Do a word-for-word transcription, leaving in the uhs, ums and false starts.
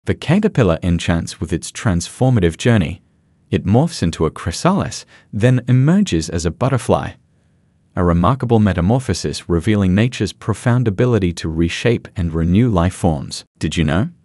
The caterpillar enchants with its transformative journey. It morphs into a chrysalis, then emerges as a butterfly. A remarkable metamorphosis revealing nature's profound ability to reshape and renew life forms. Did you know?